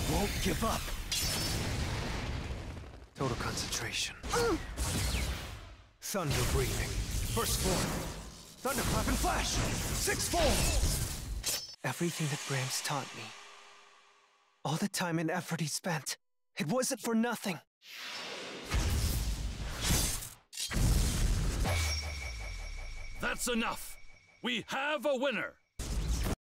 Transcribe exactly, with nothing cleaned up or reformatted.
won't give up. Total concentration. Thunder breathing. First form. Thunderclap and flash. Six forms. Everything that Brahms taught me. All the time and effort he spent. It wasn't for nothing. That's enough. We have a winner.